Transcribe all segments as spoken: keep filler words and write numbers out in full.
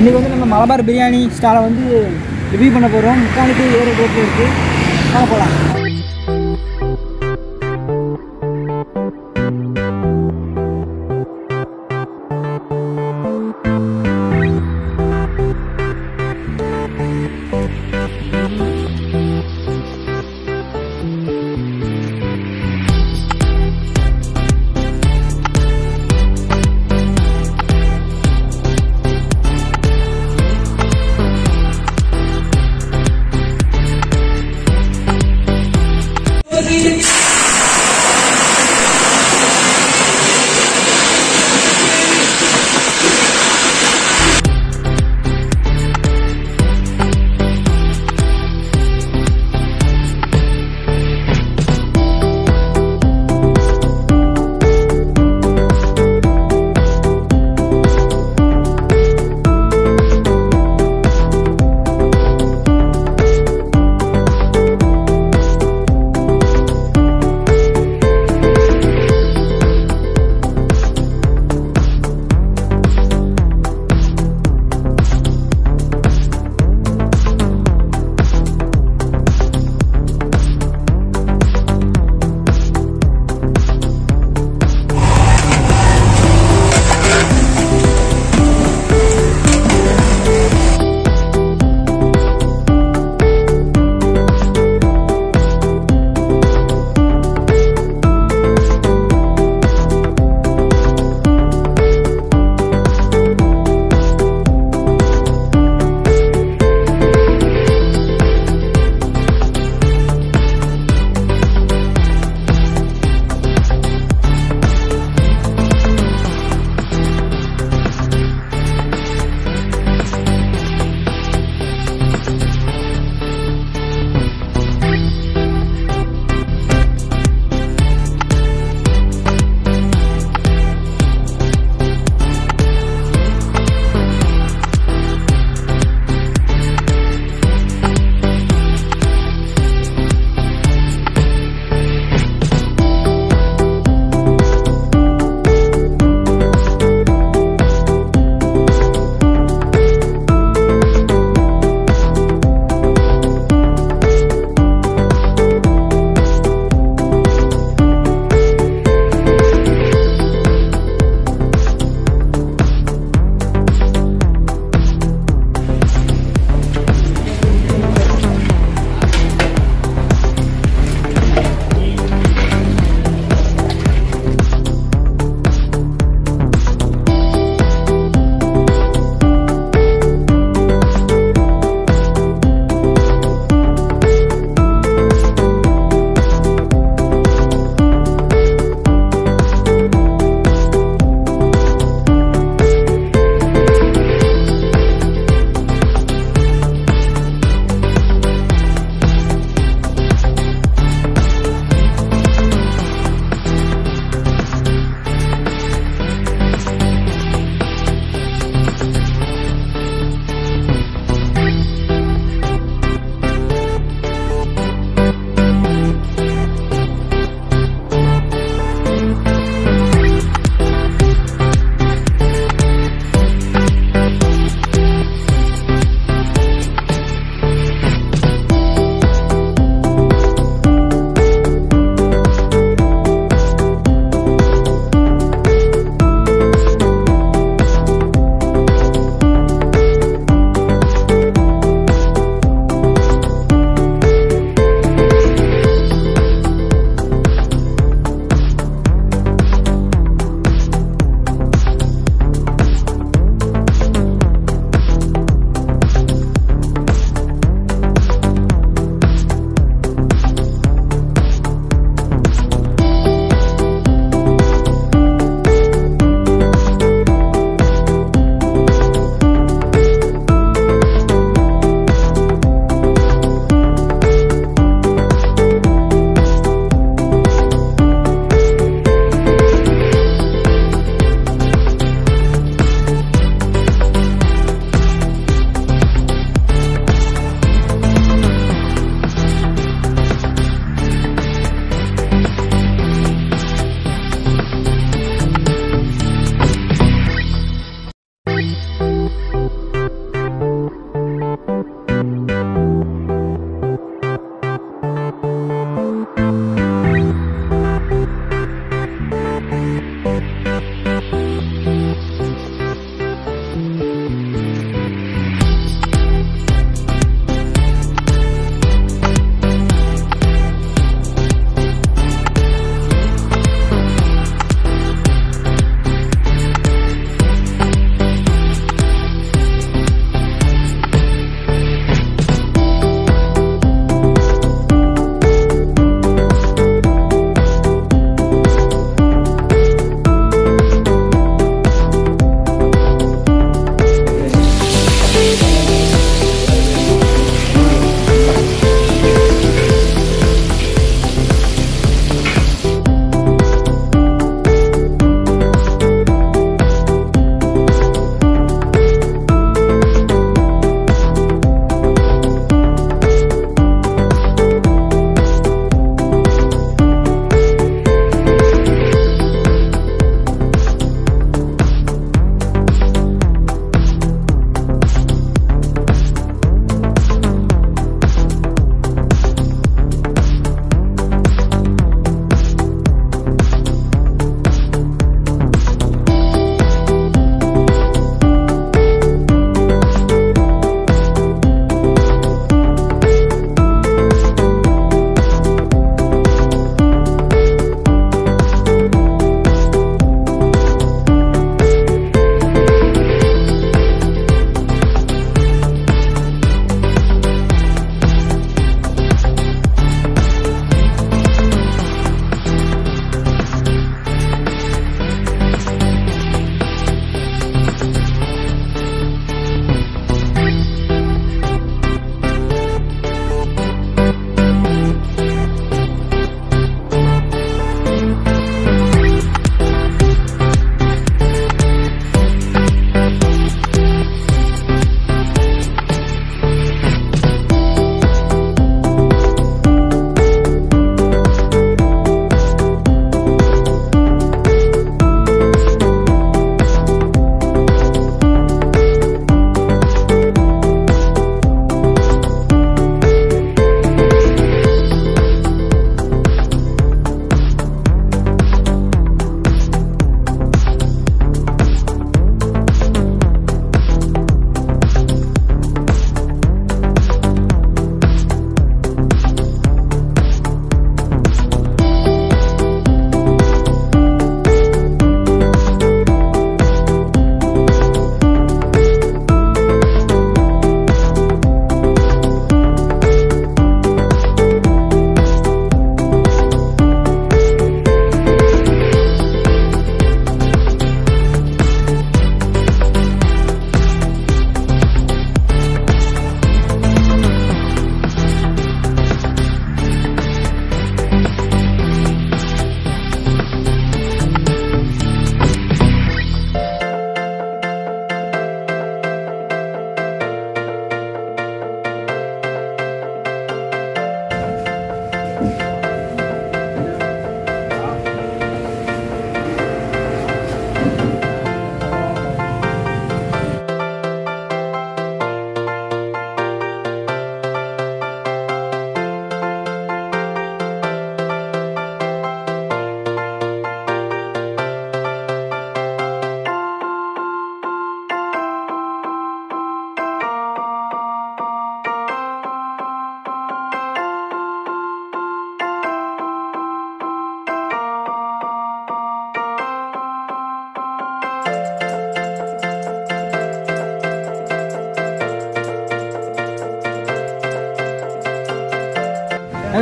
இன்றைக்கி வந்து நம்ம மலபார் பிரியாணி ஸ்டாலை வந்து ரிவ்யூ பண்ண போகிறோம். முக்காணிக்கு ஏற ரோட்டில் இருக்குது. வாங்க போகலாம்.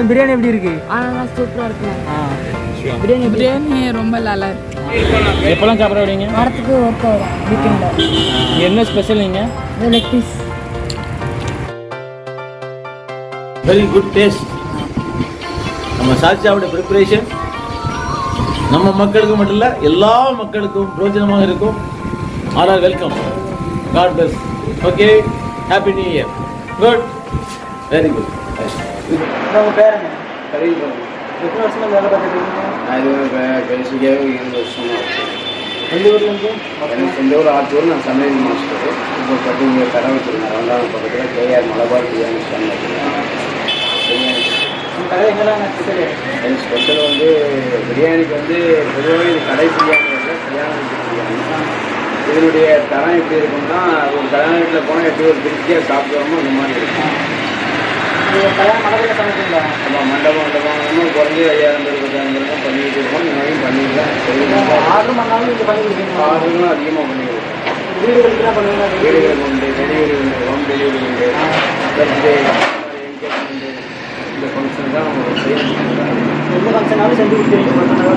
பிரியாணி எப்படி இருக்கு? ஆனால் சூப்பராக இருக்குண்ணா. பிரியாணி பிரியாணி ரொம்ப நல்லா இருக்கு. எப்போல்லாம் சாப்பிட வரீங்க? வாரத்துக்கு ஒர்க் வரும் வீக்கெண்டில். என்ன ஸ்பெஷல் நீங்கள்? Leg piece. Very good taste. நம்ம சாட்சியாவோட ப்ரிப்பரேஷன் நம்ம மக்களுக்கு மட்டும் இல்லை எல்லா மக்களுக்கும் பிரோஜனமாக இருக்கும். All are welcome. God bless. Okay, happy new year. Good, very good. உங்கள் பேர் என்ன? கலில். எத்தனை வருஷமா வேலை பார்த்துட்டு இருக்கீங்க? நான் இது பேசிக்காகவே இருபது வருஷமாக இருக்கேன். எந்த ஊர்லேருந்து? எனக்கு சொந்த ஊர் ஆத்தூர். நான் சமையல் மாஸ்டர். இப்போ பார்த்து இங்கே கடை வச்சுருக்கேன். ரெண்டாவது பக்கத்தில் கேஆர் மலபார் பிரியாணி ஸ்டாண்ட் வச்சுருக்கேன். பிரியாணி உங்கள் கடை எங்கெல்லாம் ஸ்பெஷல்? என் ஸ்பெஷல் வந்து பிரியாணிக்கு வந்து பொதுவாக இது கடை பிரியாணி இல்லை, கல்யாண வீட்டு பிரியாணி. இதனுடைய தரம் எப்படி இருக்கும்னா, ஒரு கல்யாண வீட்டில் போனால் எப்படி ஒரு திருப்தியாக சாப்பிடுவோமோ அந்த மாதிரி இருக்கும். நீங்கள் கல்யாணம் மண்டபத்தில் சமைப்பீங்களா? நம்ம மண்டபம் மண்டபம் குறைஞ்சி ஐயாயிரம் பேர் பத்தாயிரம் பேருக்கும் பண்ணிக்கிட்டு இருக்கோம். இந்த மாதிரியும் பண்ணிக்கலாம். ஆர்டர் பண்ணாலும் நீங்கள் பண்ணி கொடுப்பீங்களா? ஆர்டரும் அதிகமாக பண்ணி கொடுப்போம். வீடுகளுக்குலாம் பண்ணுவீங்களா? வீடுகள் உண்டு, டெலிவரி உண்டு, ஹோம் டெலிவரி உண்டு, பர்த்டே, என்கேஜ்மெண்ட்டு, இந்த ஃபங்க்ஷன் தான் நம்ம செய்யணும். எந்த ஃபங்க்ஷனாலும் செஞ்சு கொடுத்துருவீங்க?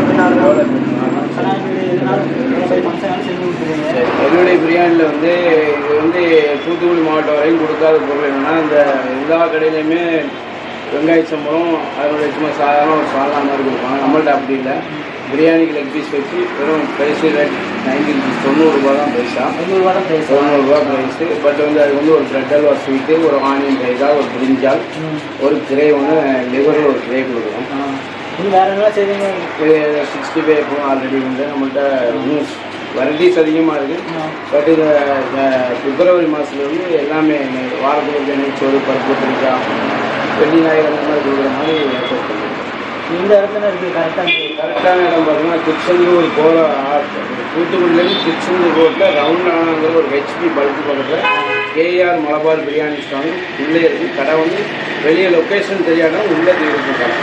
ஃபங்க்ஷனாலும் செஞ்சு கொடுத்துருவீங்க. என்னுடைய பிரியாணியில் வந்து இது வந்து தூத்துக்குடி மாவட்டம் வரையும் கொடுக்காத பொருள் என்னென்னா, இந்த எல்லா கடையிலையுமே வெங்காய சம்பளம் அதனுடைய சும்மா சாதாரண ஒரு சாதாரண மாதிரி கொடுப்பாங்க. நம்மள்ட்ட அப்படி இல்லை. பிரியாணிக்கு லெக் பீஸ் வச்சு வெறும் ப்ரைஸ் ரேட் நைன்டி ருபீஸ், தொண்ணூறுரூபா தான் ப்ரைஸாக. தொண்ணூறுரூவா தான் ப்ரைஸ். தொண்ணூறுரூவா ப்ரைஸு. பட் வந்து அது வந்து ஒரு ப்ரெட் அல்வா ஸ்வீட்டு, ஒரு ஆனியன் ரைஸா, ஒரு பிரிஞ்சால், ஒரு கிரே ஒன்று, லிவரில் ஒரு கிரே கொடுக்குறோம். இன்னும் வேறு என்ன செய்வீங்க? இது சிக்ஸ்டி ஃபைவ் இப்போ ஆல்ரெடி வந்து நம்மள்கிட்ட இன்னும் வெரைட்டிஸ் அதிகமாக இருக்குது. பட் இந்த பிப்ரவரி மாதத்துல வந்து எல்லாமே வாரத்துக்கு நெய்ச்சோறு, பருப்பு பிரிக்கா, வெள்ளி ஞாயிறு அந்த மாதிரி கொடுக்குற மாதிரி ஏற்பாடு பண்ணுவோம். இந்த இடத்துல இருக்குது கரெக்டாக? கரெக்டான இடம் பார்த்தீங்கன்னா திருச்செந்தூர் போகிற தூத்துக்குடியிலேருந்து திருச்செந்தூர் ரோட்டில் ரவுண்டானாங்கிற ஒரு ஹெச்பி பல்பு பக்கத்தில் கேஆர் மலபார் பிரியாணி ஸ்டாண்ட் உள்ளே இருக்குது. கடை வந்து வெளியே லொக்கேஷன் தெரியாமல் உள்ளே இருக்குது கடை.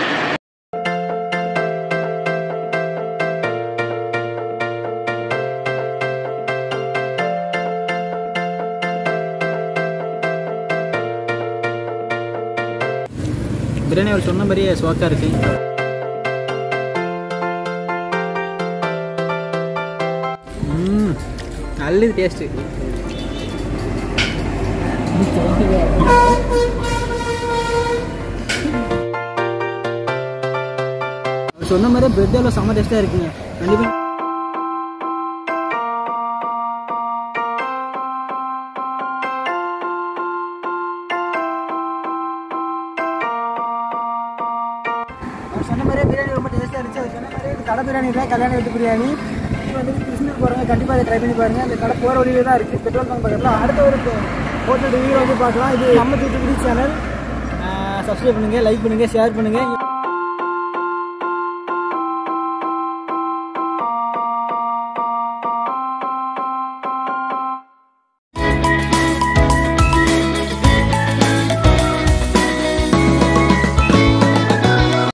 பிரியாணி அவர் சொன்ன மாதிரியே ஸ்வாக்காக இருக்கு. ம், நல்லது டேஸ்ட்டு. அவர் சொன்ன மாதிரியே பிரெட் எல்லாம் செம்ம டேஸ்ட்டாக இருக்குங்க. கண்டிப்பாக சொன்ன மாதிரியே பிரியாணி ரொம்ப டேஸ்ட்டாக இருந்துச்சு. அது சொன்ன மாதிரியே இது கடை பிரியாணி இல்லை, கல்யாண வீட்டு பிரியாணி. இப்போ வந்து கிருஷ்ணூர் போகிறவங்க கண்டிப்பாக அதை ட்ரை பண்ணி பாருங்கள். அந்த கடை போகிற வழியில தான் இருக்குது, பெட்ரோல் பங்க் பக்கத்தில். அடுத்த ஒரு ஹோட்டல் ரிவ்யூ வந்து பார்க்கலாம். இது நம்ம தூத்துக்குடி சேனல். சப்ஸ்கிரைப் பண்ணுங்கள், லைக் பண்ணுங்கள், ஷேர் பண்ணுங்கள்.